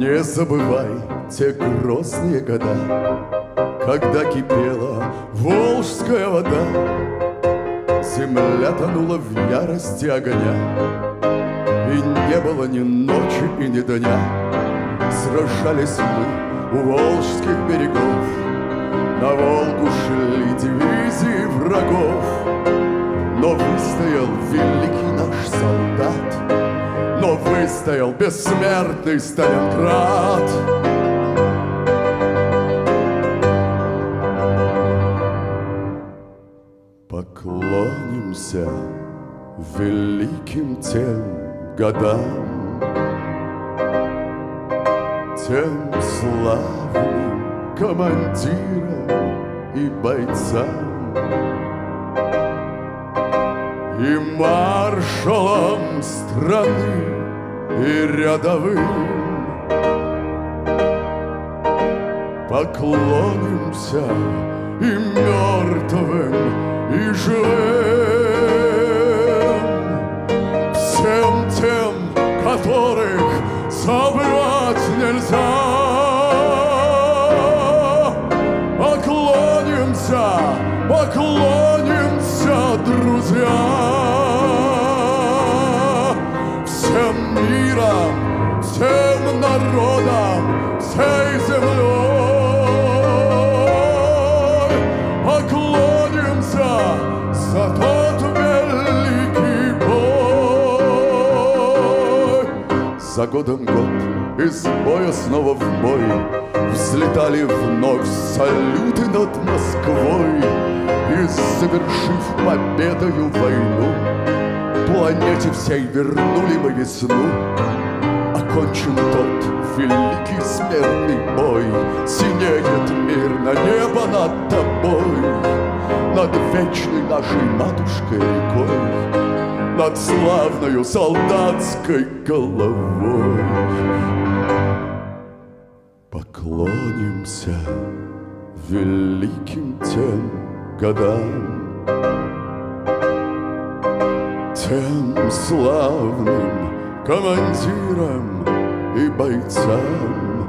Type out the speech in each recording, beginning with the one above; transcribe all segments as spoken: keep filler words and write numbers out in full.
Не забывай те грозные года, когда кипела волжская вода, земля тонула в ярости огня, и не было ни ночи и ни дня. Сражались мы у волжских берегов, на Волгу шли дивизии врагов. Но выстоял великий наш солдат, но выстоял бессмертный Сталинград. Поклонимся великим тем годам, тем славным командирам и бойцам, и маршалам страны, и рядовым. Поклонимся и мертвым, и живым, всем тем, которых забывать нельзя. Поклонимся, поклонимся, друзья, всем миром, всем народам, всей землей. Поклонимся за тот великий бой. За годом год, из боя снова в бой, взлетали вновь салюты над Москвой. И, завершив победою войну, планете всей вернули мы весну. Окончен тот великий смертный бой, синеет мирно небо над тобой, над вечной нашей матушкой рекой, над славною солдатской головой. Поклонимся великим тем годам, тем славным командирам и бойцам,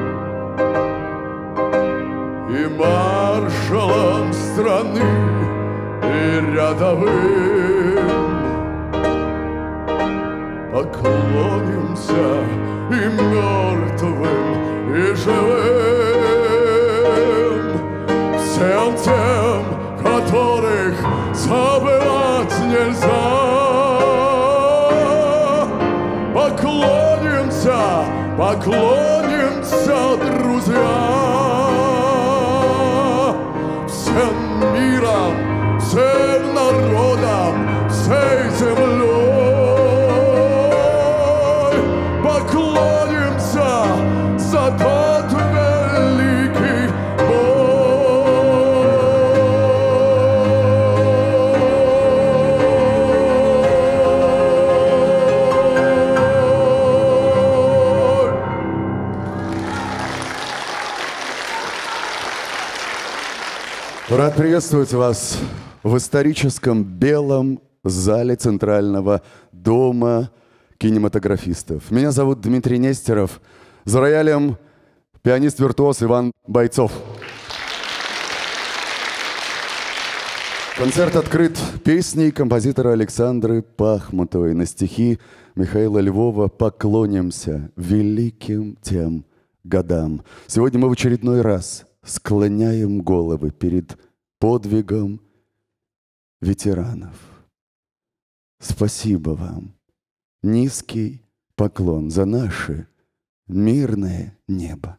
и маршалам страны, и рядовым. Поклонимся и мертвым, и живым, всем тем, которых забывать нельзя. Поклонимся, поклонимся, друзья, всем миром, всем народам, всей землей. Поклонимся за тот великий Рад приветствовать вас в историческом белом зале Центрального дома кинематографистов. Меня зовут Дмитрий Нестеров. За роялем пианист-виртуоз Иван Бойцов. Концерт открыт песней композитора Александры Пахмутовой на стихи Михаила Львова «Поклонимся великим тем годам». Сегодня мы в очередной раз склоняем головы перед подвигом ветеранов. Спасибо вам. Низкий поклон за наше мирное небо.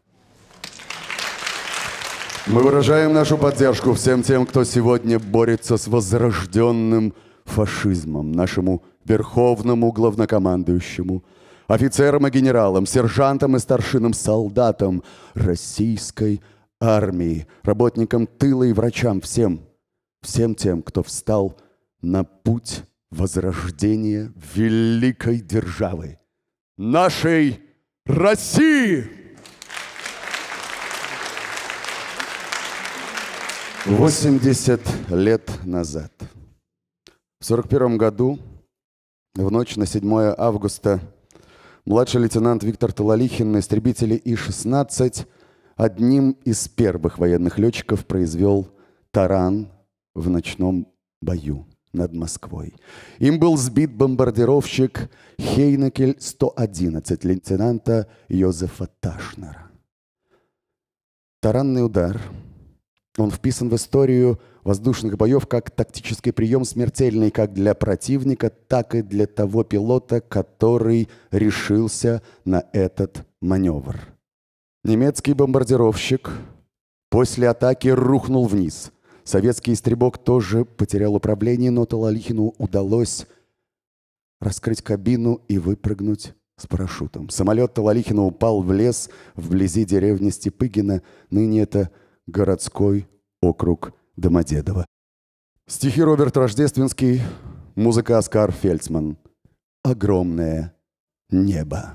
Мы выражаем нашу поддержку всем тем, кто сегодня борется с возрожденным фашизмом, нашему верховному главнокомандующему, офицерам и генералам, сержантам и старшинам, солдатам российской армии, работникам тыла и врачам, всем, всем тем, кто встал на путь возрождения великой державы, нашей России. восемьдесят лет назад, в сорок первом году, в ночь на седьмое августа, Младший лейтенант Виктор Талалихин на истребителе И шестнадцать одним из первых военных летчиков произвел таран в ночном бою над Москвой. Им был сбит бомбардировщик Хейнекель сто одиннадцать лейтенанта Йозефа Ташнера. Таранный удар, он вписан в историю воздушных боев как тактический прием, смертельный как для противника, так и для того пилота, который решился на этот маневр. Немецкий бомбардировщик после атаки рухнул вниз. Советский истребок тоже потерял управление, но Талалихину удалось раскрыть кабину и выпрыгнуть с парашютом. Самолет Талалихина упал в лес вблизи деревни Степыгино, ныне это городской округ Домодедово. Стихи Роберт Рождественский, музыка Оскар Фельдсман. «Огромное небо».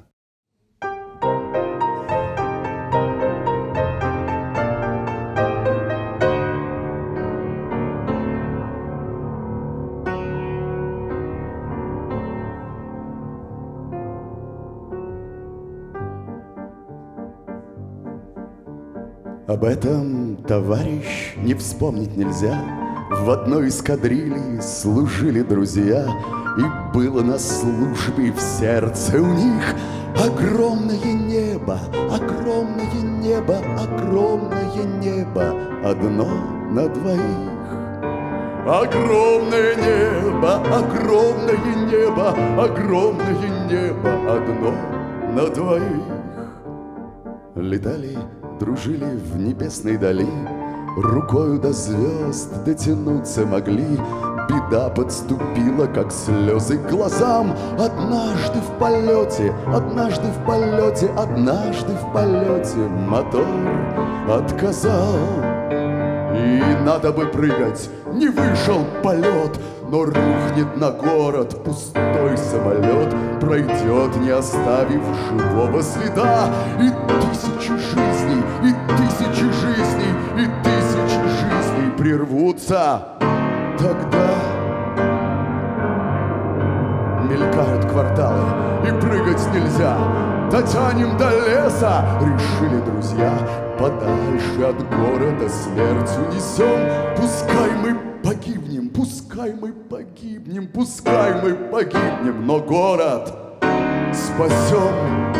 Об этом, товарищ, не вспомнить нельзя. В одной эскадрильи служили друзья, и было на службе в сердце у них огромное небо, огромное небо, огромное небо, одно на двоих. Огромное небо, огромное небо, огромное небо, одно на двоих. Летали, дружили в небесной дали, рукою до звезд дотянуться могли. Беда подступила, как слезы к глазам. Однажды в полете, однажды в полете, однажды в полете мотор отказал. И надо бы прыгать, не вышел полет, но рухнет на город пустой самолет, пройдет, не оставив живого следа. И тысячи жизней, и тысячи жизней, и тысячи жизней прервутся. Тогда мелькают кварталы, и прыгать нельзя. Дотянем до леса, решили друзья. Подальше от города смерть унесем. Пускай мы погибнем, пускай мы погибнем, пускай мы погибнем, но город спасем.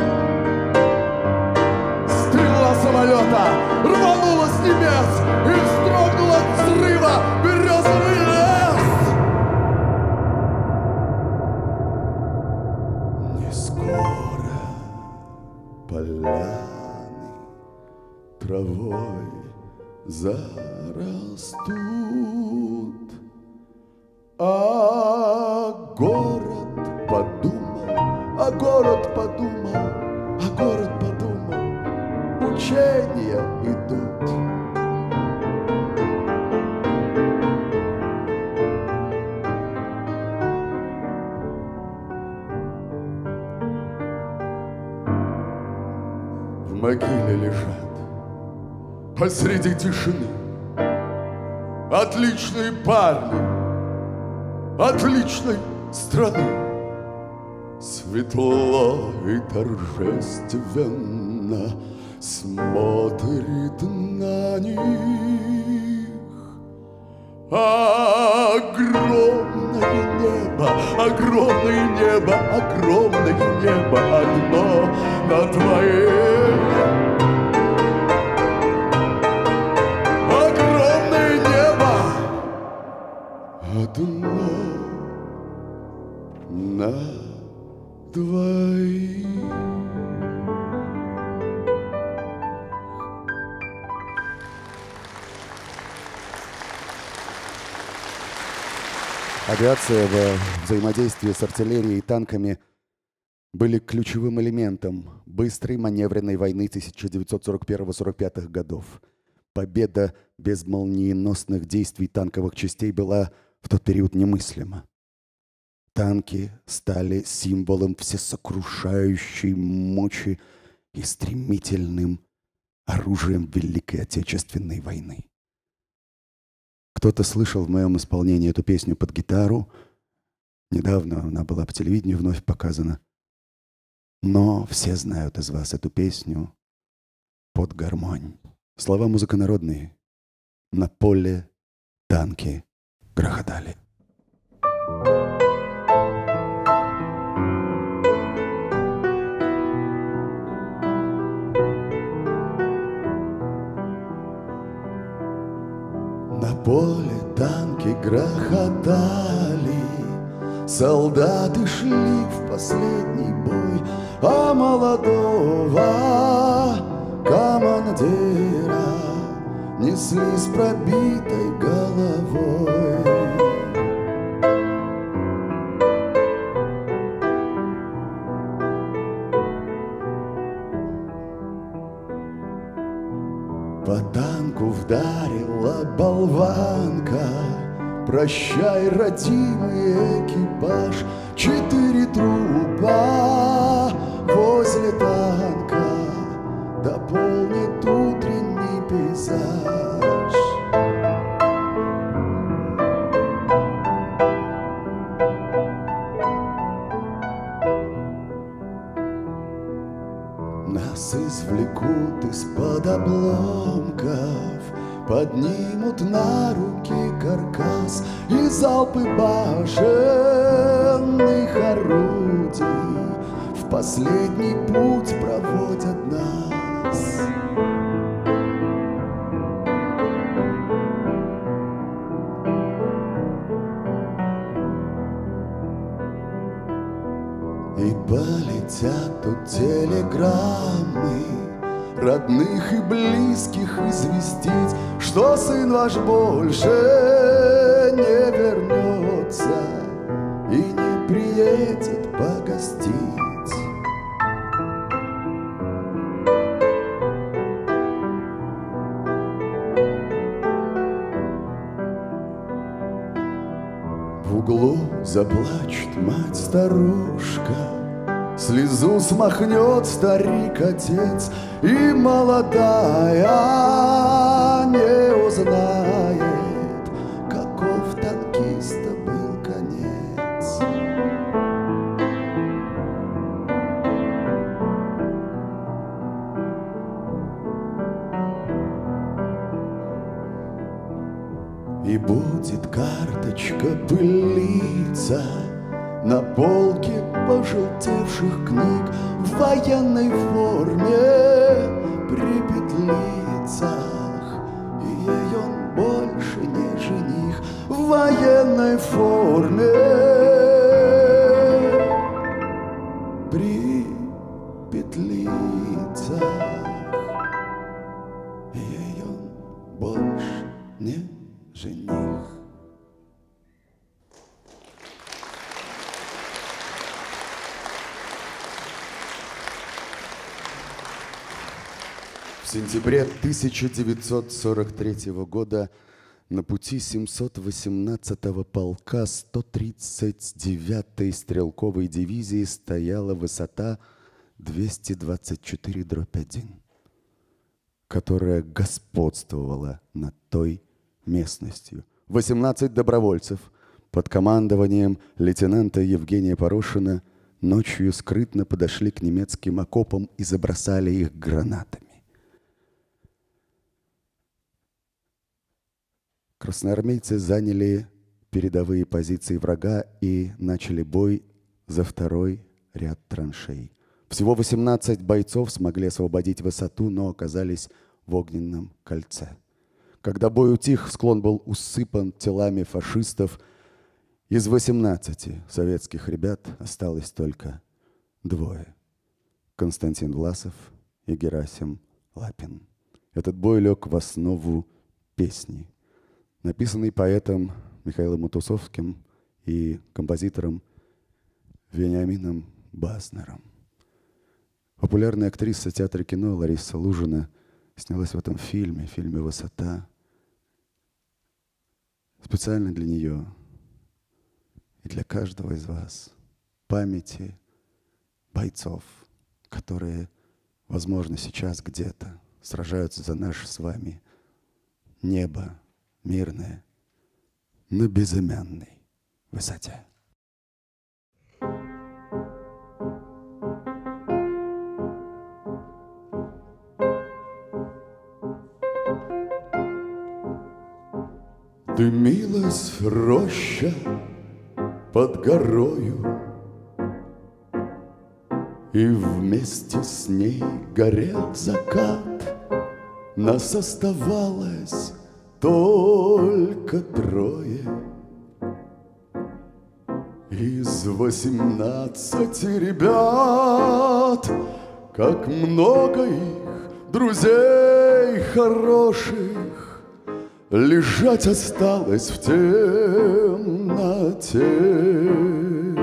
Стрела самолета рванула с небес и вздрогнул от взрыва березовый лес. Не скоро поляны травой зарастут, а город подумал, а город подумал, а город подумал, учения идут. В могиле лежат посреди тишины отличные парни отличной страны. Светло и торжественно смотрит на них огромное небо, огромное небо, огромное небо, одно на двоих. Одно на двоих. Авиация во взаимодействии с артиллерией и танками были ключевым элементом быстрой маневренной войны тысяча девятьсот сорок первого — сорок пятого годов. Победа без молниеносных действий танковых частей была в тот период немыслимо. Танки стали символом всесокрушающей мощи и стремительным оружием Великой Отечественной войны. Кто-то слышал в моем исполнении эту песню под гитару. Недавно она была по телевидению вновь показана. Но все знают из вас эту песню под гармонь. Слова музыка народные. На поле танки грохотали. На поле танки грохотали, солдаты шли в последний бой, а молодого командира несли с пробитой головой. По танку вдарила болванка, прощай, родимый экипаж. Четыре трупа возле танка дополнит утренний пейзаж. Нас извлекут из-под обломков, поднимут на руки каркас, и залпы башенных орудий в последний путь проводят нас. И полетят тут телеграммы родных и близких известить, что сын ваш больше не вернется и не приедет погостить. В углу заплачет мать-старушка, слезу смахнет старик-отец, и молодая не узнает, каков танкиста был конец. И будет карточка пылиться на полке пожелтевших книг, в военной форме при петлицах, и ей он больше не жених. В военной форме при петлицах, и ей он больше не жених. В сентябре тысяча девятьсот сорок третьего года на пути семьсот восемнадцатого полка сто тридцать девятой стрелковой дивизии стояла высота двести двадцать четыре дробь один, которая господствовала над той местностью. восемнадцать добровольцев под командованием лейтенанта Евгения Порошина ночью скрытно подошли к немецким окопам и забросали их гранатами. Красноармейцы заняли передовые позиции врага и начали бой за второй ряд траншей. Всего восемнадцать бойцов смогли освободить высоту, но оказались в огненном кольце. Когда бой утих, склон был усыпан телами фашистов. Из восемнадцати советских ребят осталось только двое: Константин Власов и Герасим Лапин. Этот бой лег в основу песни, написанный поэтом Михаилом Матусовским и композитором Вениамином Баснером. Популярная актриса театра и кино Лариса Лужина снялась в этом фильме, фильме «Высота». Специально для нее и для каждого из вас памяти бойцов, которые, возможно, сейчас где-то сражаются за наше с вами небо мирное на безымянной высоте. Дымилась роща под горою, и вместе с ней горел закат. Нас оставалось только трое из восемнадцати ребят. Как много их, друзей хороших, лежать осталось в темноте.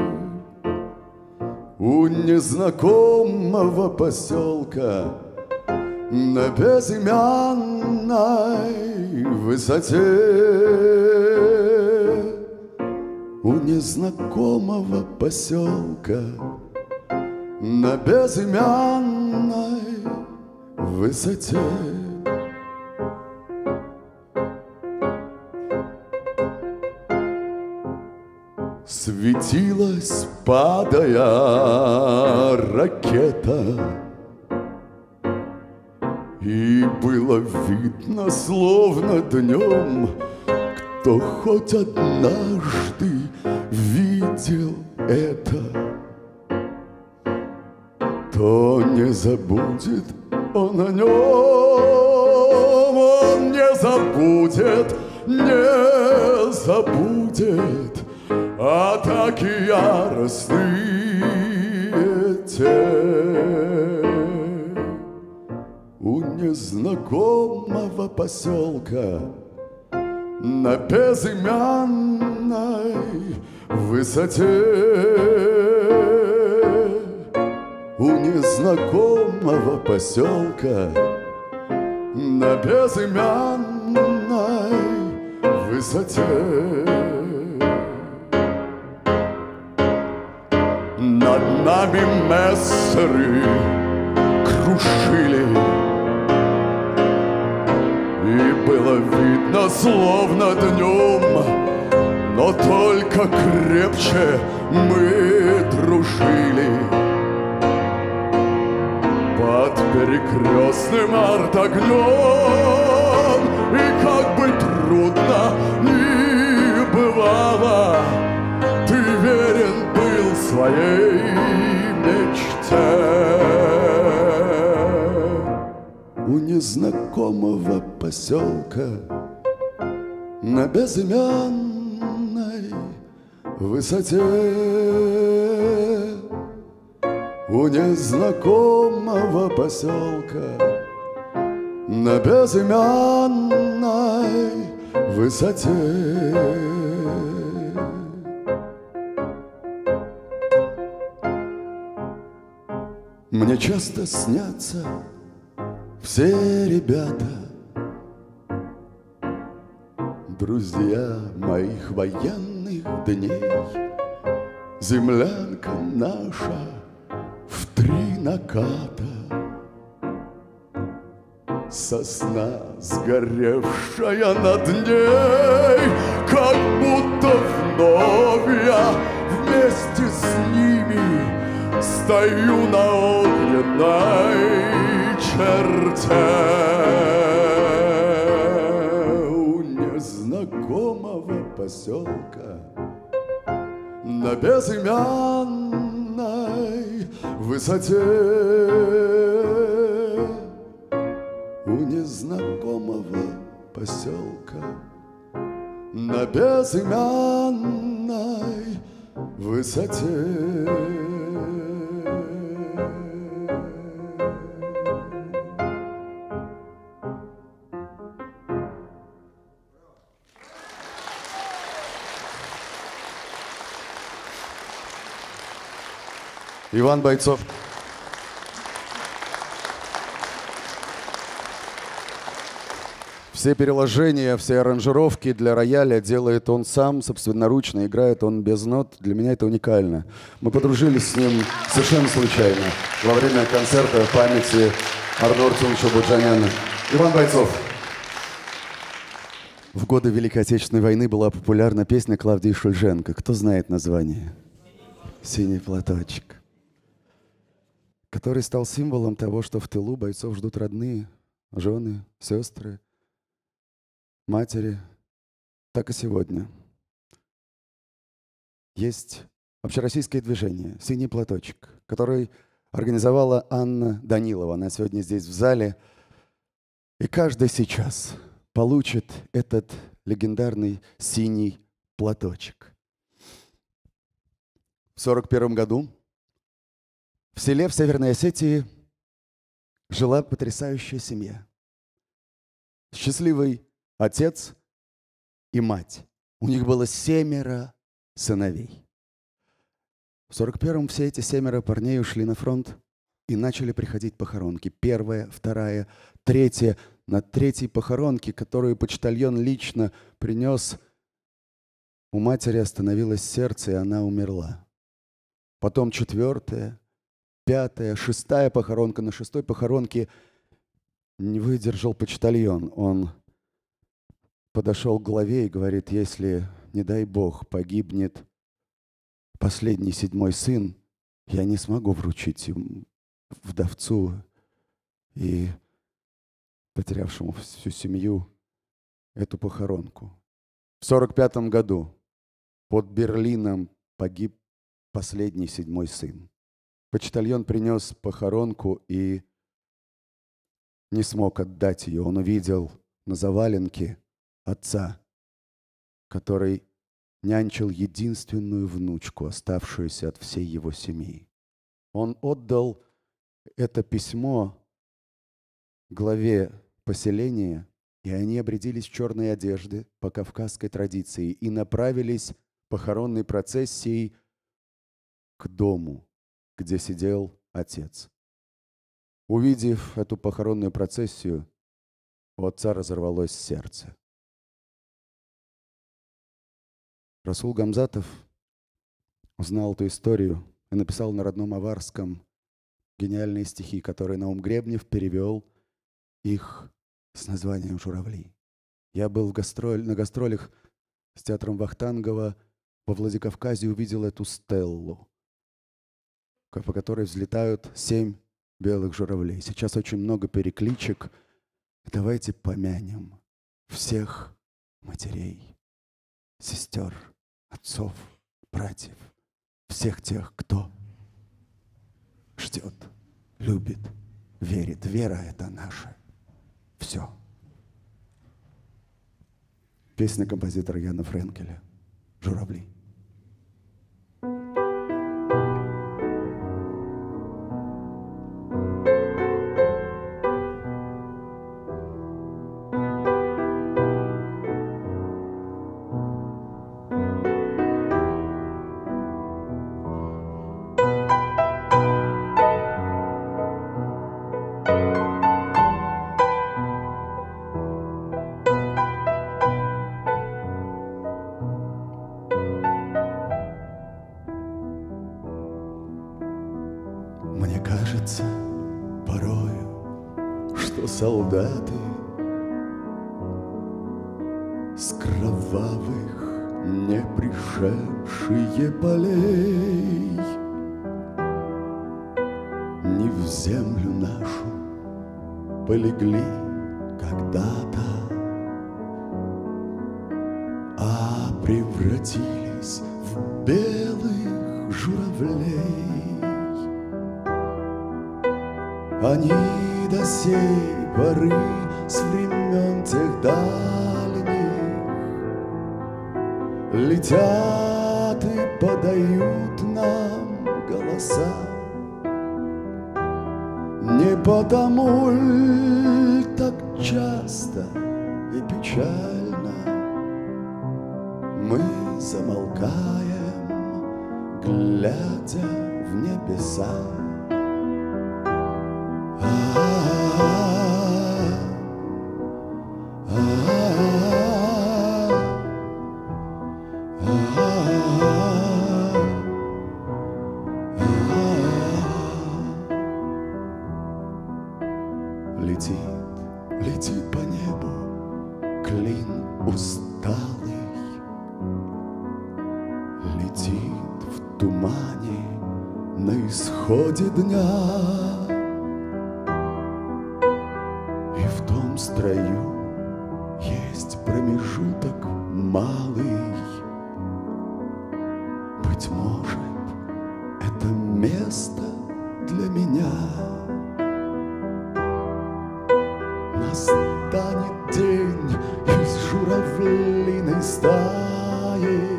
У незнакомого поселка на безымянной высоте. У незнакомого поселка на безымянной высоте. Светилась, падая, ракета, и было видно, словно днем, кто хоть однажды видел это, то не забудет он о нем, он не забудет, не забудет атаки яростные те. У незнакомого поселка на безымянной высоте. У незнакомого поселка на безымянной высоте. Над нами мессеры крушили, и было видно, словно днем, но только крепче мы дружили. Под перекрестным артогнем, и как бы трудно ни бывало, ты верен был своей мечте. У незнакомого поселка на безымянной высоте. У незнакомого поселка на безымянной высоте. Мне часто снятся все ребята, друзья моих военных дней. Землянка наша в три наката, сосна, сгоревшая над ней, как будто вновь я вместе с ними стою на огненной черте. У незнакомого поселка на безымянной высоте. У незнакомого поселка на безымянной высоте. Иван Бойцов. Все переложения, все аранжировки для рояля делает он сам, собственноручно, играет он без нот. Для меня это уникально. Мы подружились с ним совершенно случайно во время концерта в памяти Ардора Арцуновича Буджаняна. Иван Бойцов. В годы Великой Отечественной войны была популярна песня Клавдии Шульженко. Кто знает название? «Синий платочек», который стал символом того, что в тылу бойцов ждут родные, жены, сестры, матери, так и сегодня. Есть общероссийское движение «Синий платочек», который организовала Анна Данилова. Она сегодня здесь в зале. И каждый сейчас получит этот легендарный синий платочек. В сорок первом году в селе в Северной Осетии жила потрясающая семья. Счастливый отец и мать. У них было семеро сыновей. В сорок первом все эти семеро парней ушли на фронт и начали приходить похоронки. Первая, вторая, третья. На третьей похоронке, которую почтальон лично принес, у матери остановилось сердце, и она умерла. Потом четвертая, пятая, шестая похоронка. На шестой похоронке не выдержал почтальон. Он подошел к главе и говорит: если, не дай бог, погибнет последний седьмой сын, я не смогу вручить ему, вдовцу и потерявшему всю семью, эту похоронку. В сорок пятом году под Берлином погиб последний седьмой сын. Почтальон принес похоронку и не смог отдать ее. Он увидел на заваленке отца, который нянчил единственную внучку, оставшуюся от всей его семьи. Он отдал это письмо главе поселения, и они обрядились в черные одежды по кавказской традиции и направились похоронной процессией к дому, где сидел отец. Увидев эту похоронную процессию, у отца разорвалось сердце. Расул Гамзатов узнал эту историю и написал на родном аварском гениальные стихи, которые Наум Гребнев перевел их с названием «Журавли». Я был в гастроль, на гастролях с театром Вахтангова во Владикавказе, увидел эту стеллу, по которой взлетают семь белых журавлей. Сейчас очень много перекличек. Давайте помянем всех матерей, сестер, отцов, братьев, всех тех, кто ждет, любит, верит. Вера — это наша. Все. Песня композитора Яна Френкеля «Журавли». Мне кажется порою, что солдаты с кровавых не пришедшие полей не в землю нашу полегли когда-то, а превратились в белых журавлей. Они до сей поры с времен тех дальних летят и подают нам голоса. Не потому ль так часто и печально мы замолкаем, глядя в небеса. Летит, летит по небу клин усталый, летит в тумане на исходе дня, и в том строю есть промежуток маленький, стаей.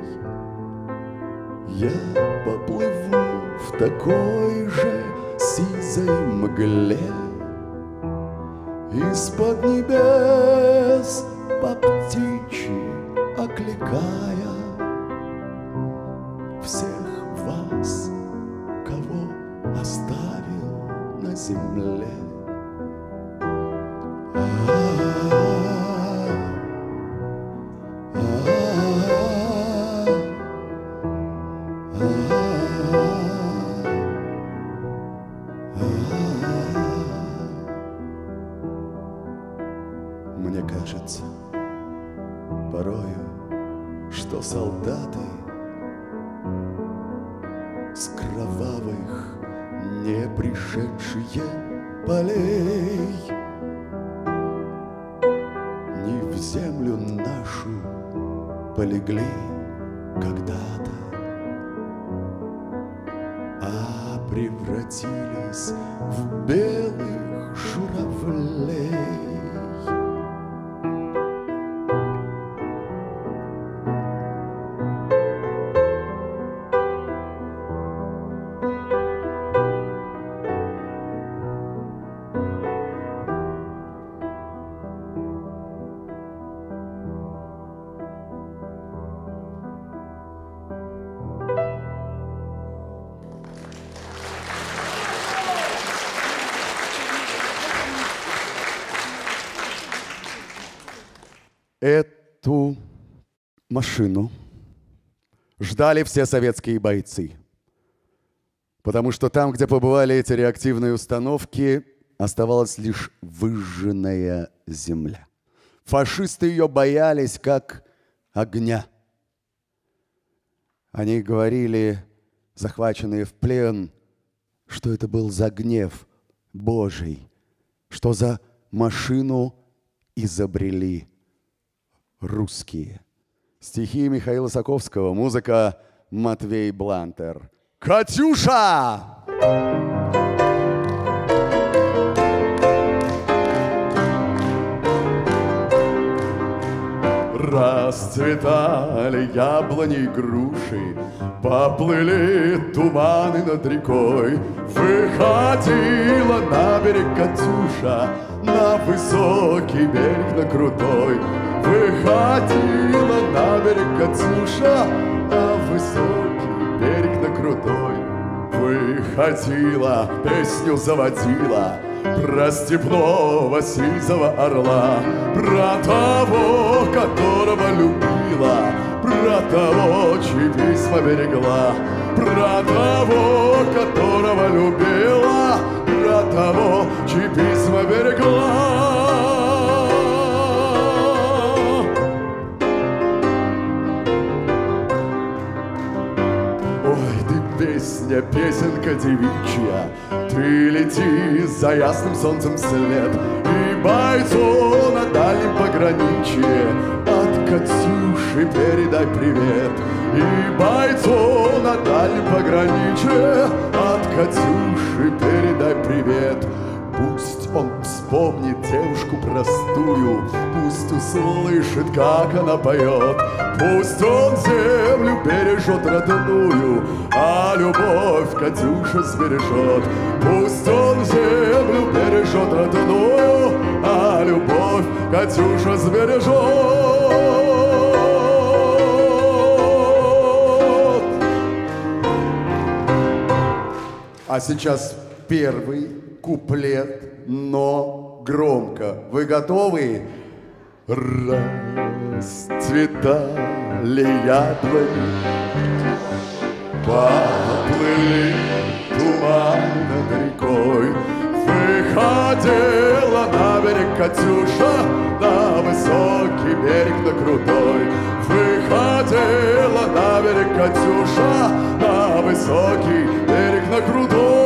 Я поплыву в такой же сизой мгле, из-под небес по птичьи окликая всех вас, кого оставил на земле. Мне кажется порою, что солдаты с кровавых не пришедшие полей не в землю нашу полегли когда-то, а превратились в белых журавлей. Эту машину ждали все советские бойцы, потому что там, где побывали эти реактивные установки, оставалась лишь выжженная земля. Фашисты ее боялись как огня. Они говорили, захваченные в плен, что это был за гнев Божий, что за машину изобрели русские. Стихи Михаила Саковского, музыка Матвей Блантер. «Катюша!» Расцветали яблони и груши, поплыли туманы над рекой. Выходила на берег Катюша, на высокий берег, на крутой. Выходила на берег Катюша, на высокий берег, на крутой. Выходила, песню заводила про степного сизого орла, про того, которого любила, про того, чьи письма берегла, про того, которого любила, про того, чьи письма берегла. Песня, песенка девичья, ты лети за ясным солнцем вслед, и бойцу на дальнем пограничье от Катюши передай привет. И бойцу на дальнем пограничье от Катюши передай привет. Пусть он вспомнит девушку простую, пусть услышит, как она поет. Пусть он землю бережет родную, а любовь Катюша сбережет. Пусть он землю бережет родную, а любовь Катюша сбережет. А сейчас первый куплет, но громко. Вы готовы? Расцветали яблони, поплыли туманы над рекой. Выходила на берег Катюша, на высокий берег, на крутой. Выходила на берег Катюша, на высокий берег, на крутой.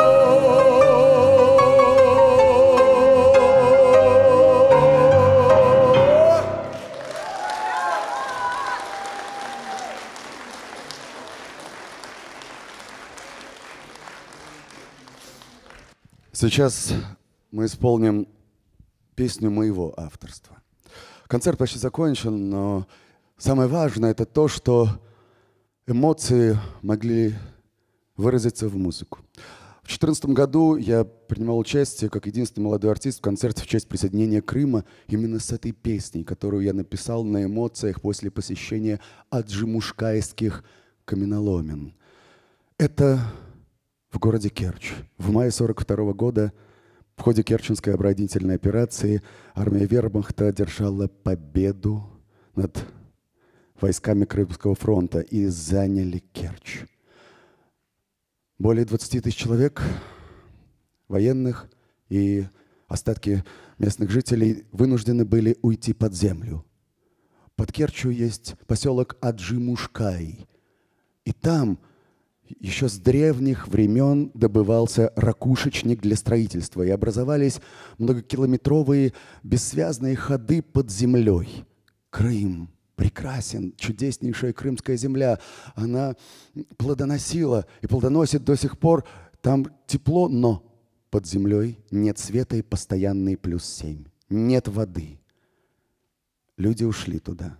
Сейчас мы исполним песню моего авторства. Концерт почти закончен, но Самое важное — это то, что эмоции могли выразиться в музыку. В две тысячи четырнадцатом году я принимал участие как единственный молодой артист в концерте в честь присоединения Крыма именно с этой песней, которую я написал на эмоциях после посещения аджимушкайских каменоломен. Это в городе Керчь. В мае сорок второго года в ходе Керченской оборонительной операции армия Вермахта одержала победу над войсками Крымского фронта и заняли Керчь. Более двадцати тысяч человек, военных и остатки местных жителей вынуждены были уйти под землю. Под Керчью есть поселок Аджимушкай. И там еще с древних времен добывался ракушечник для строительства. И образовались многокилометровые бессвязные ходы под землей. Крым прекрасен, чудеснейшая крымская земля. Она плодоносила и плодоносит до сих пор. Там тепло, но под землей нет света и постоянный плюс семь. Нет воды. Люди ушли туда.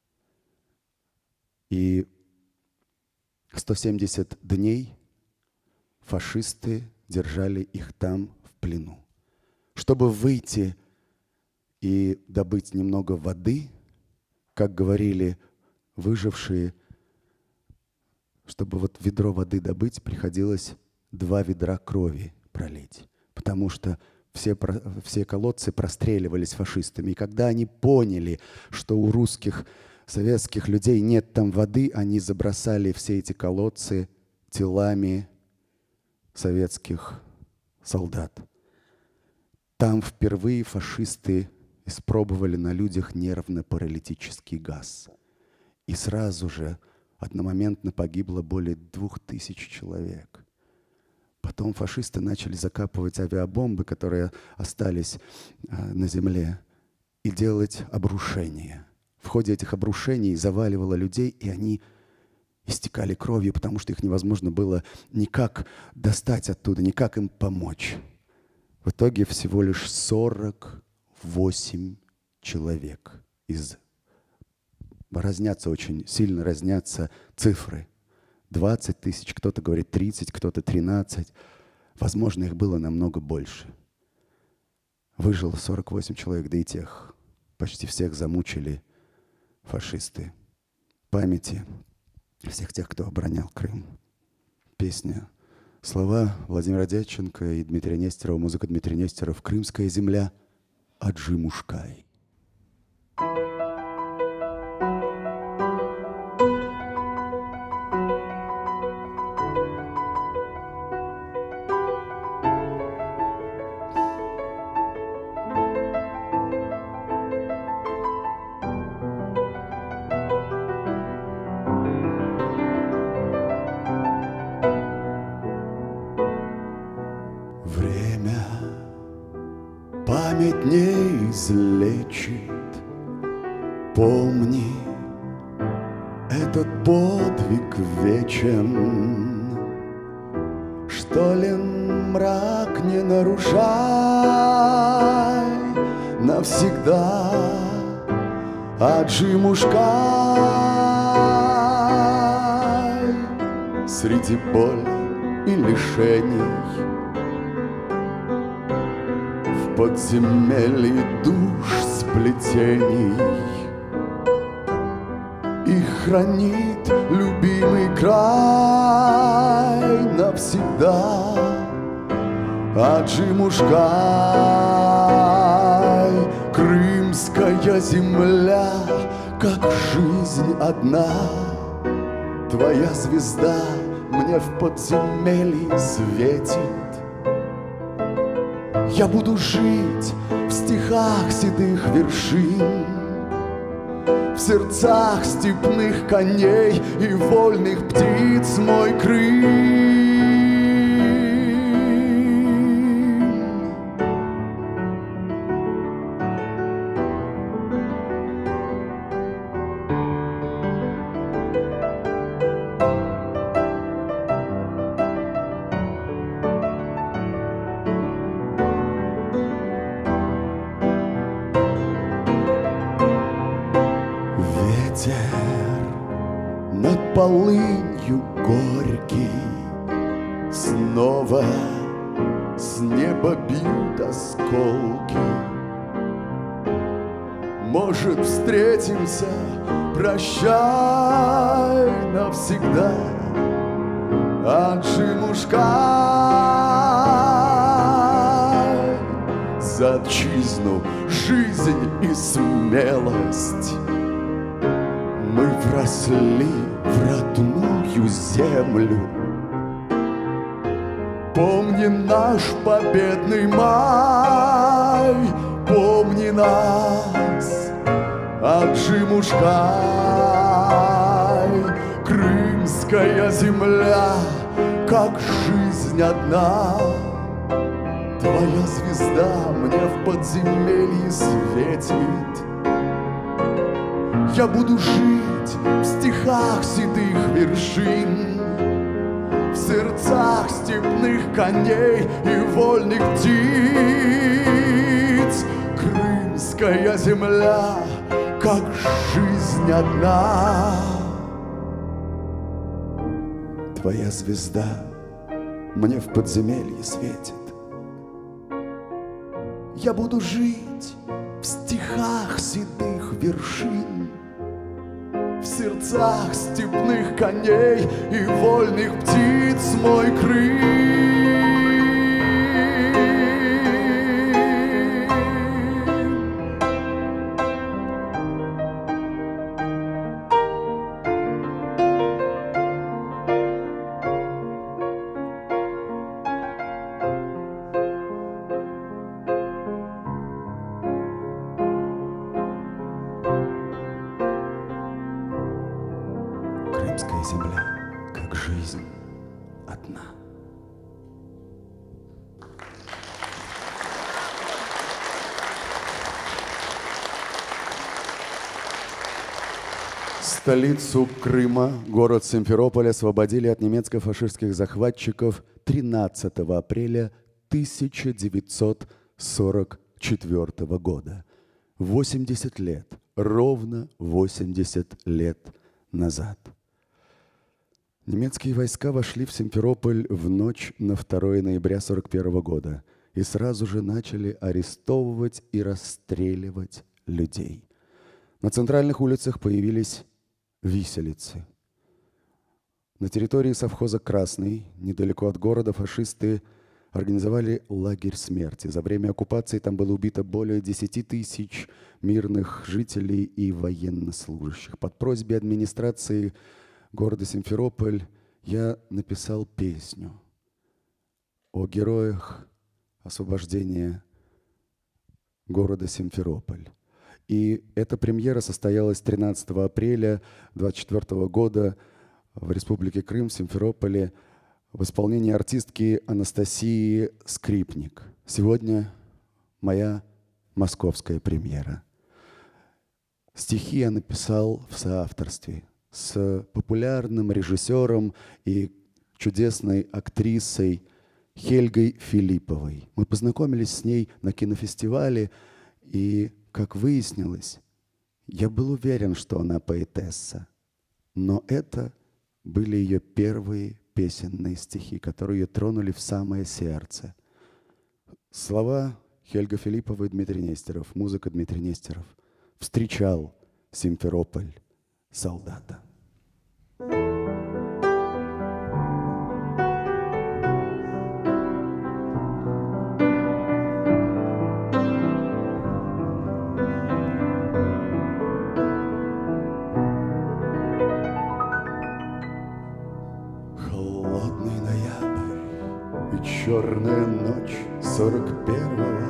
И сто семьдесят дней фашисты держали их там в плену. Чтобы выйти и добыть немного воды, как говорили выжившие, чтобы вот ведро воды добыть, приходилось два ведра крови пролить, потому что все, все колодцы простреливались фашистами. И когда они поняли, что у русских, советских людей нет там воды, они забросали все эти колодцы телами советских солдат. Там впервые фашисты испробовали на людях нервно-паралитический газ. И сразу же одномоментно погибло более двух тысяч человек. Потом фашисты начали закапывать авиабомбы, которые остались э, на земле, и делать обрушения. В ходе этих обрушений заваливало людей, и они истекали кровью, потому что их невозможно было никак достать оттуда, никак им помочь. В итоге всего лишь сорок восемь человек из... Разнятся очень сильно, разнятся цифры. двадцать тысяч, кто-то говорит тридцать, кто-то тринадцать. Возможно, их было намного больше. Выжило сорок восемь человек, да и тех почти всех замучили фашисты. Памяти всех тех, кто оборонял Крым. Песня. Слова Владимира Дядченко и Дмитрия Нестерова, музыка Дмитрия Нестерова. «Крымская земля», Аджимушкай. Время память не излечит. Помни, этот подвиг вечен. Что ли, мрак не нарушай навсегда, Аджимушкай. Среди боли и лишений в подземелье душ сплетений и хранит любимый край навсегда, Аджимушкай. Крымская земля, как жизнь одна, твоя звезда мне в подземелье светит. Я буду жить в стихах седых вершин, в сердцах степных коней и вольных птиц мой Крым. Ветер над полынью горький снова с неба бьют осколки. Может, встретимся, прощай навсегда, Аджимушкай, за отчизну, жизнь и смелость. Мы вросли в родную землю. Помни наш победный май, помни нас, Аджимушкай. Крымская земля, как жизнь одна. Твоя звезда мне в подземелье светит. Я буду жить в стихах седых вершин, в сердцах степных коней и вольных птиц. Крымская земля, как жизнь одна. Твоя звезда мне в подземелье светит. Я буду жить в стихах седых вершин, в сердцах степных коней и вольных птиц, мой Крым. Крымская земля, как жизнь одна. Столицу Крыма, город Симферополь, освободили от немецко-фашистских захватчиков тринадцатого апреля тысяча девятьсот сорок четвёртого года. восемьдесят лет, ровно восемьдесят лет назад. Немецкие войска вошли в Симферополь в ночь на второе ноября сорок первого года и сразу же начали арестовывать и расстреливать людей. На центральных улицах появились виселицы. На территории совхоза «Красный», недалеко от города, фашисты организовали лагерь смерти. За время оккупации там было убито более десяти тысяч мирных жителей и военнослужащих. Под просьбой администрации города Симферополь я написал песню о героях освобождения города Симферополь. И эта премьера состоялась тринадцатого апреля двадцать четвёртого года в Республике Крым, в Симферополе, в исполнении артистки Анастасии Скрипник. Сегодня моя московская премьера. Стихи я написал в соавторстве с популярным режиссером и чудесной актрисой Хельгой Филипповой. Мы познакомились с ней на кинофестивале, и, как выяснилось, я был уверен, что она поэтесса. Но это были ее первые песенные стихи, которые ее тронули в самое сердце. Слова Хельга Филиппова и Дмитрий Нестеров, музыка Дмитрий Нестеров. Встречал Симферополь солдата. Холодный ноябрь и черная ночь сорок первого.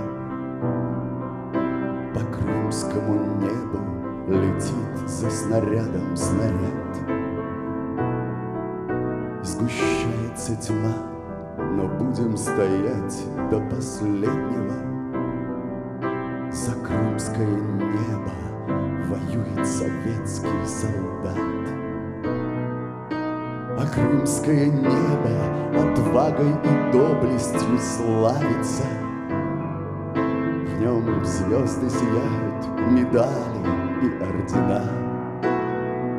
По крымскому небу летит за снарядом снаряд. Сгущается тьма, но будем стоять до последнего. За крымское небо воюет советский солдат. А крымское небо отвагой и доблестью славится. В нем звезды сияют, медали и ордена.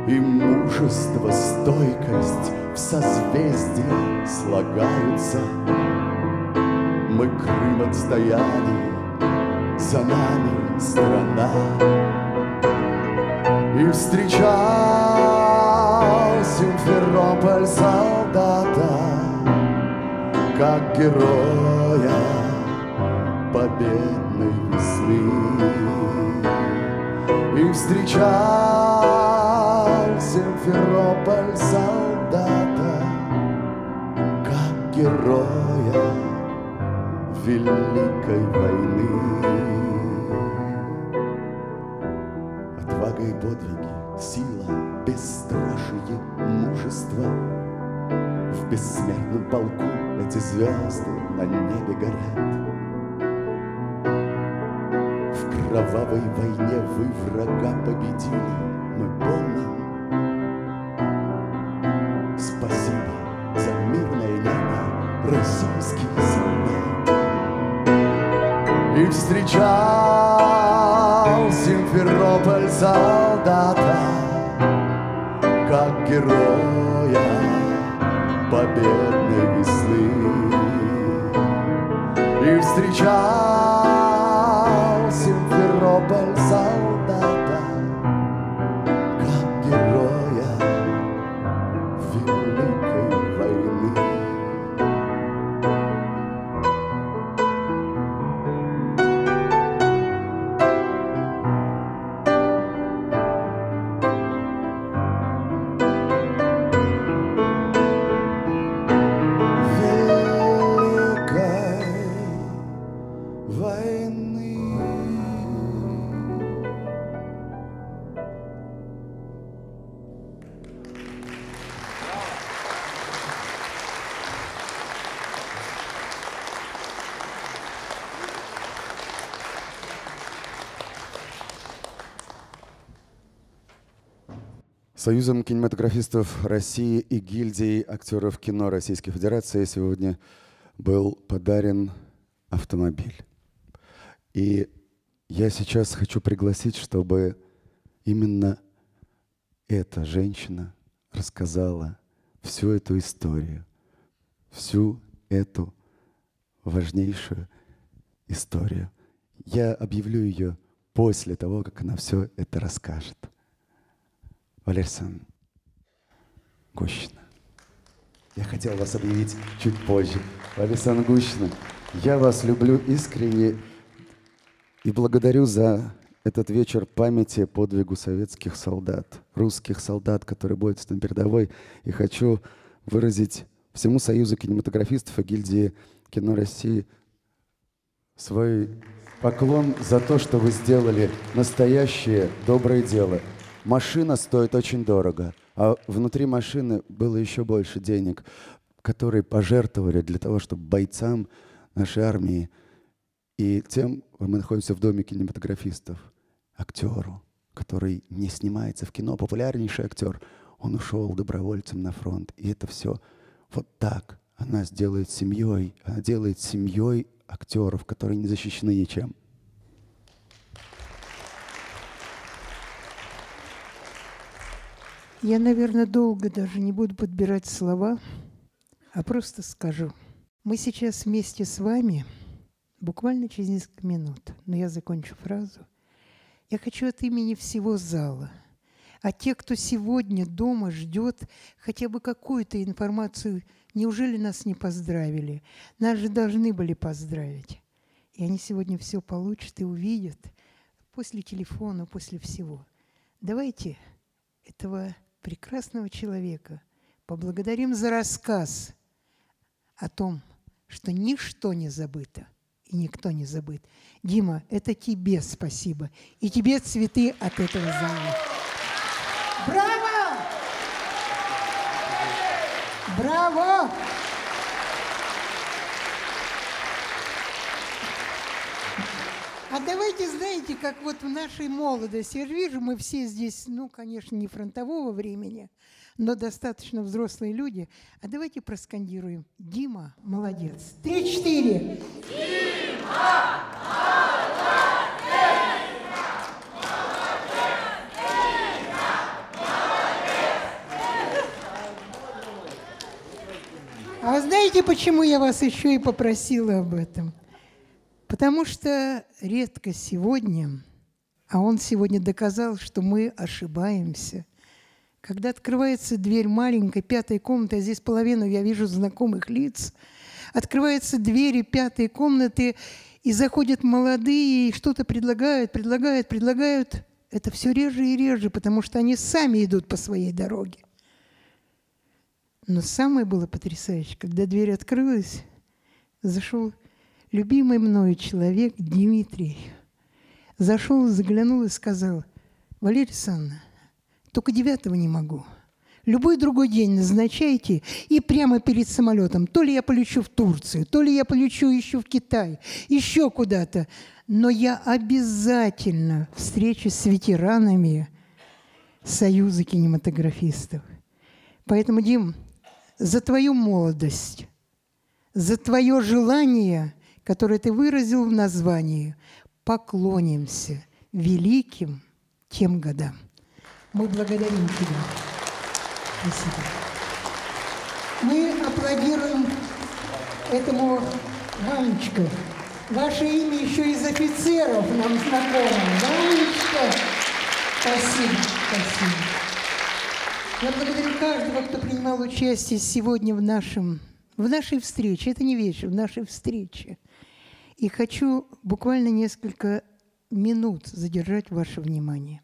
И мужество, стойкость в созвездии слагаются. Мы Крым отстояли, за нами страна. И встречал Симферополь солдата, как героя победной весны. И встречал Симферополь солдата, как героя Великой войны. Отвага и подвиги, сила, бесстрашие, мужество. В бессмертном полку эти звезды на небе горят. В кровавой войне вы врага победили, мы помним. Спасибо за мирное небо, российский солдат. И встречал Симферополь солдата, как героя победной весны. И встречал Симферополь солдата, как героя Великой войны. Союзом кинематографистов России и гильдией актеров кино Российской Федерации сегодня был подарен автомобиль. И я сейчас хочу пригласить, чтобы именно эта женщина рассказала всю эту историю, всю эту важнейшую историю. Я объявлю ее после того, как она все это расскажет. Валерия Гущина. Я хотел вас объявить чуть позже. Валерия Гущина, я вас люблю искренне и благодарю за этот вечер памяти подвигу советских солдат, русских солдат, которые борются на передовой. И хочу выразить всему Союзу кинематографистов и гильдии кино России свой поклон за то, что вы сделали настоящее доброе дело. Машина стоит очень дорого, а внутри машины было еще больше денег, которые пожертвовали для того, чтобы бойцам нашей армии и тем, мы находимся в доме кинематографистов, актеру, который не снимается в кино, популярнейший актер, он ушел добровольцем на фронт. И это все вот так она сделает семьей, она делает семьей актеров, которые не защищены ничем. Я, наверное, долго даже не буду подбирать слова, а просто скажу. Мы сейчас вместе с вами, буквально через несколько минут, но я закончу фразу. Я хочу от имени всего зала, а те, кто сегодня дома ждет хотя бы какую-то информацию, неужели нас не поздравили? Нас же должны были поздравить. И они сегодня все получат и увидят после телефона, после всего. Давайте этого прекрасного человека поблагодарим за рассказ о том, что ничто не забыто и никто не забыт. Дима, это тебе спасибо. И тебе цветы от этого зала. Браво! Браво! А давайте, знаете, как вот в нашей молодости, я же вижу, мы все здесь, ну, конечно, не фронтового времени, но достаточно взрослые люди. А давайте проскандируем. Дима, молодец. Три-четыре. Дима, молодец! Дима, молодец! знаете, почему я вас еще и попросила об этом? Потому что редко сегодня, а он сегодня доказал, что мы ошибаемся. Когда открывается дверь маленькой пятой комнаты, а здесь половину я вижу знакомых лиц, открываются двери пятой комнаты, и заходят молодые, и что-то предлагают, предлагают, предлагают. Это все реже и реже, потому что они сами идут по своей дороге. Но самое было потрясающе, когда дверь открылась, зашел любимый мною человек Дмитрий. Зашел, заглянул и сказал: Валерия Александровна, только девятого не могу. Любой другой день назначайте, и прямо перед самолетом. То ли я полечу в Турцию, то ли я полечу еще в Китай, еще куда-то. Но я обязательно встречусь с ветеранами Союза кинематографистов. Поэтому, Дим, за твою молодость, за твое желание, которое ты выразил в названии, поклонимся великим тем годам. Мы благодарим тебя. Спасибо. Мы аплодируем этому Ванечке. Ваше имя еще из офицеров нам знакомо. Ванечка. Спасибо. Спасибо. Я благодарю каждого, кто принимал участие сегодня в, нашем, в нашей встрече. Это не вечер, в нашей встрече. И хочу буквально несколько минут задержать ваше внимание.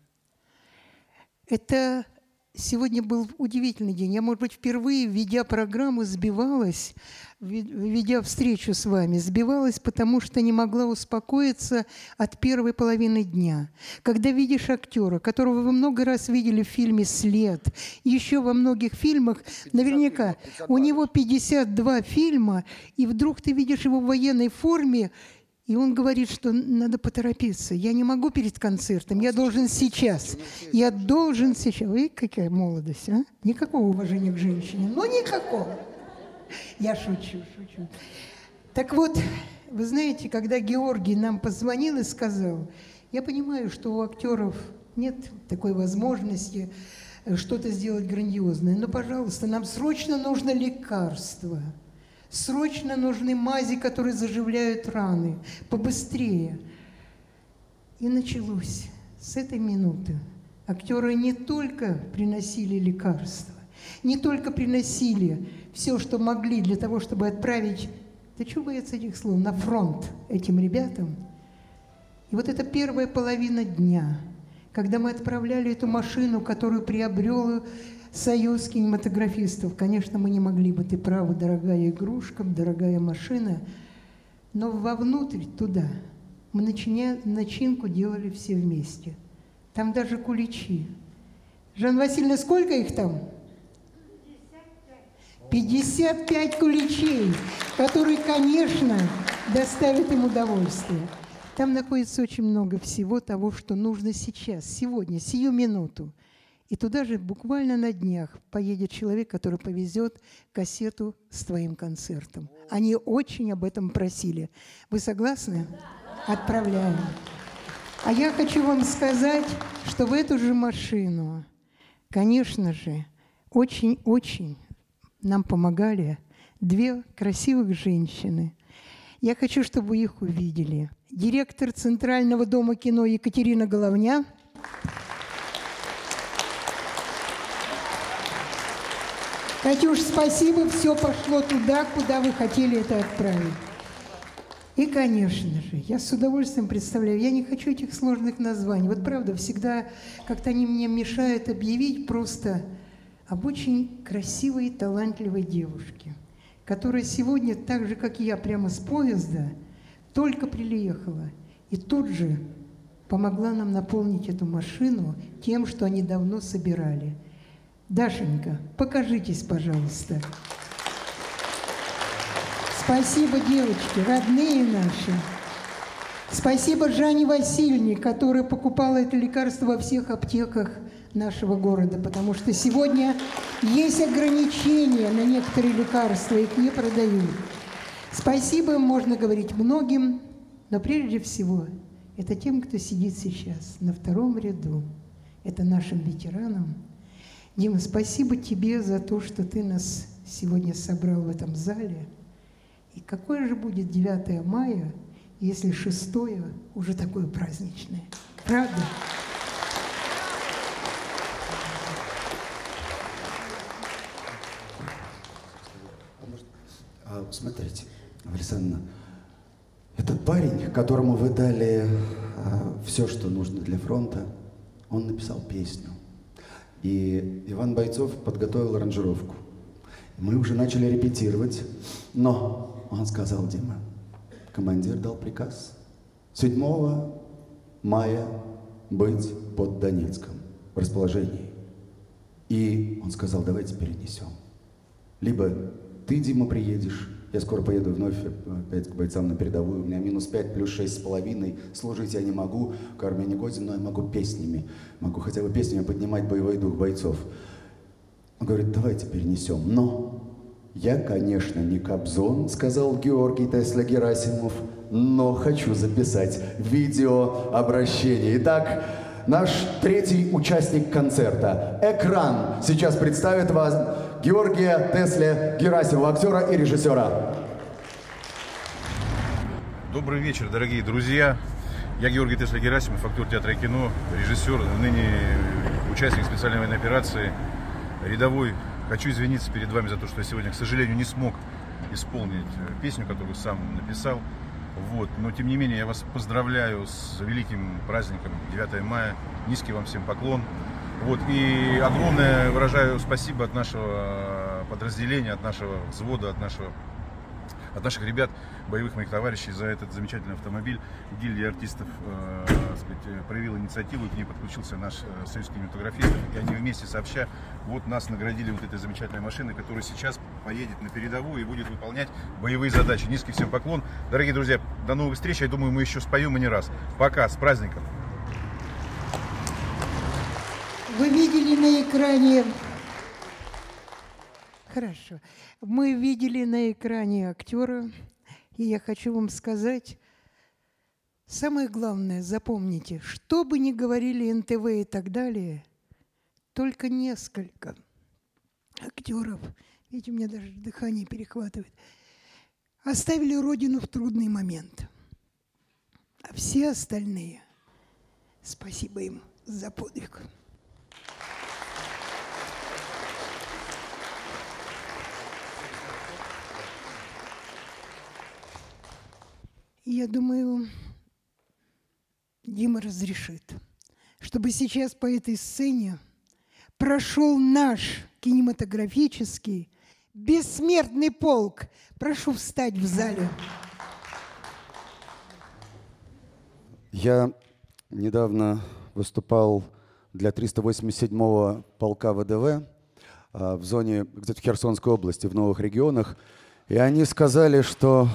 Это сегодня был удивительный день. Я, может быть, впервые, ведя программу, сбивалась, ведя встречу с вами, сбивалась, потому что не могла успокоиться от первой половины дня. Когда видишь актера, которого вы много раз видели в фильме «След», еще во многих фильмах, наверняка, у него пятьдесят два фильма, и вдруг ты видишь его в военной форме, и он говорит, что надо поторопиться. Я не могу перед концертом, я должен сейчас. Я должен сейчас. Вы какая молодость, а? Никакого уважения к женщине. Ну, никакого. Я шучу, шучу. Так вот, вы знаете, когда Георгий нам позвонил и сказал, я понимаю, что у актеров нет такой возможности что-то сделать грандиозное, но, пожалуйста, нам срочно нужно лекарство. Срочно нужны мази, которые заживляют раны. Побыстрее. И началось. С этой минуты актеры не только приносили лекарства, не только приносили все, что могли для того, чтобы отправить, да чего бояться этих слов, на фронт этим ребятам. И вот это первая половина дня, когда мы отправляли эту машину, которую приобрел Союз кинематографистов. Конечно, мы не могли бы, ты права, дорогая игрушка, дорогая машина, но вовнутрь, туда, мы начиня, начинку делали все вместе. Там даже куличи. Жанна Васильевна, сколько их там? пятьдесят пять куличей, которые, конечно, доставят им удовольствие. Там находится очень много всего того, что нужно сейчас, сегодня, сию минуту. И туда же буквально на днях поедет человек, который повезет кассету с твоим концертом. Они очень об этом просили. Вы согласны? Отправляем. А я хочу вам сказать, что в эту же машину, конечно же, очень-очень нам помогали две красивых женщины. Я хочу, чтобы вы их увидели. Директор Центрального дома кино Екатерина Головня. Катюш, спасибо, все пошло туда, куда вы хотели это отправить. И, конечно же, я с удовольствием представляю, я не хочу этих сложных названий. Вот правда, всегда как-то они мне мешают объявить просто об очень красивой и талантливой девушке, которая сегодня, так же, как и я, прямо с поезда, только приехала и тут же помогла нам наполнить эту машину тем, что они давно собирали. Дашенька, покажитесь, пожалуйста. Спасибо, девочки, родные наши. Спасибо Жанне Васильевне, которая покупала это лекарство во всех аптеках нашего города, потому что сегодня есть ограничения на некоторые лекарства, их не продают. Спасибо, можно говорить многим, но прежде всего это тем, кто сидит сейчас на втором ряду. Это нашим ветеранам. Дима, спасибо тебе за то, что ты нас сегодня собрал в этом зале. И какое же будет девятое мая, если шестое уже такое праздничное? Правда? А, смотрите, Александра, этот парень, которому вы дали а, все, что нужно для фронта, он написал песню. И Иван Бойцов подготовил аранжировку. Мы уже начали репетировать, но он сказал: Дима, командир дал приказ седьмого мая быть под Донецком в расположении. И он сказал: давайте перенесем. Либо ты, Дима, приедешь, я скоро поеду вновь опять к бойцам на передовую, у меня минус пять, плюс шесть с половиной, служить я не могу, к армии не годен, но я могу песнями, могу хотя бы песнями поднимать боевой дух бойцов. Он говорит: давайте перенесем. Но я, конечно, не Кобзон, сказал Георгий Тесля Герасимов, но хочу записать видеообращение. Итак, наш третий участник концерта. Экран сейчас представит вас Георгия Тесля Герасимова, актера и режиссера. Добрый вечер, дорогие друзья. Я Георгий Тесля Герасимов, актер театра и кино, режиссер, ныне участник специальной военной операции, рядовой. Хочу извиниться перед вами за то, что я сегодня, к сожалению, не смог исполнить песню, которую сам написал. Вот. Но, тем не менее, я вас поздравляю с великим праздником девятое мая. Низкий вам всем поклон. Вот. И огромное выражаю спасибо от нашего подразделения, от нашего взвода, от нашего от наших ребят, боевых моих товарищей, за этот замечательный автомобиль. Гильдия артистов э, сказать, проявила инициативу, и к ней подключился наш э, союз кинематографистов. И они вместе сообща вот нас наградили вот этой замечательной машиной, которая сейчас поедет на передовую и будет выполнять боевые задачи. Низкий всем поклон. Дорогие друзья, до новых встреч. Я думаю, мы еще споем и не раз. Пока, с праздником. Вы видели на экране... Хорошо. Мы видели на экране актера, и я хочу вам сказать, самое главное, запомните, что бы ни говорили эн тэ вэ и так далее, только несколько актеров, видите, у меня даже дыхание перехватывает, оставили Родину в трудный момент. А все остальные, спасибо им за подвиг. Я думаю, Дима разрешит, чтобы сейчас по этой сцене прошел наш кинематографический бессмертный полк. Прошу встать в зале. Я недавно выступал для триста восемьдесят седьмого полка вэ дэ вэ в зоне, где-то в Херсонской области, в новых регионах, и они сказали, что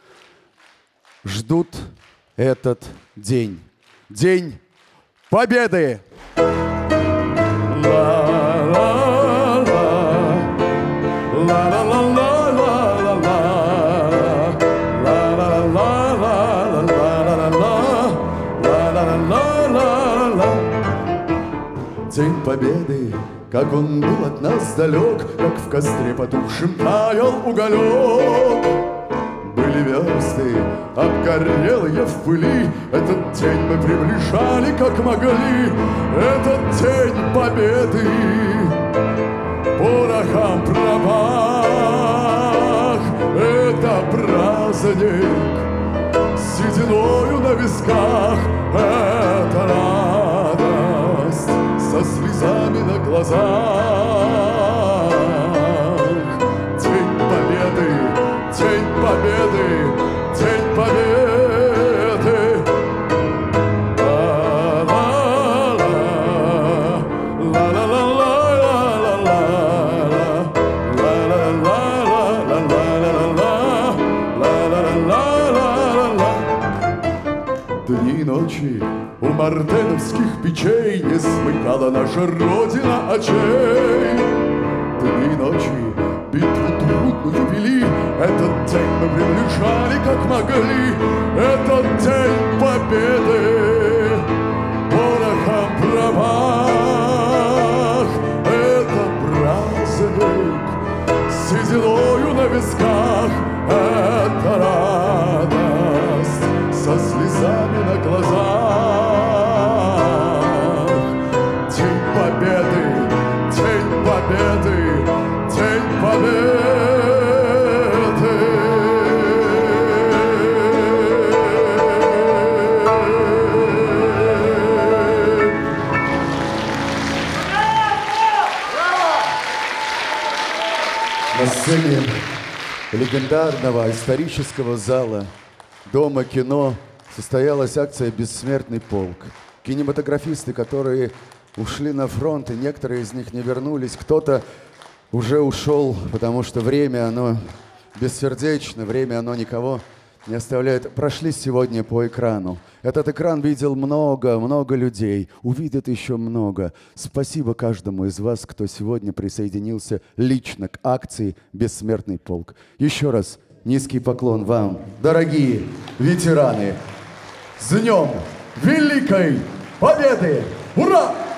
ждут этот день. День Победы! День Победы, как он был от нас далек, как в костре потухшем таял уголек. Были версты, обгорелые в пыли, этот день мы приближали, как могли. Этот день Победы, порохом пропах. Это праздник сединою на висках. Это радость со слезами на глазах. День Победы, День Победы, День Победы. Дни и ночи у мартеновских печей не смыкала наша Родина очей. Дни и ночи битву трудную вели, этот день мы приближали, как могли. Этот день Победы, порохом пропах. Это праздник На сцене легендарного исторического зала Дома кино состоялась акция «Бессмертный полк». Кинематографисты, которые ушли на фронт, и некоторые из них не вернулись. Кто-то уже ушел, потому что время, оно бессердечно, время, оно никого не оставляет. Прошли сегодня по экрану. Этот экран видел много, много людей, увидит еще много. Спасибо каждому из вас, кто сегодня присоединился лично к акции «Бессмертный полк». Еще раз низкий поклон вам, дорогие ветераны. С Днем Великой Победы! Ура!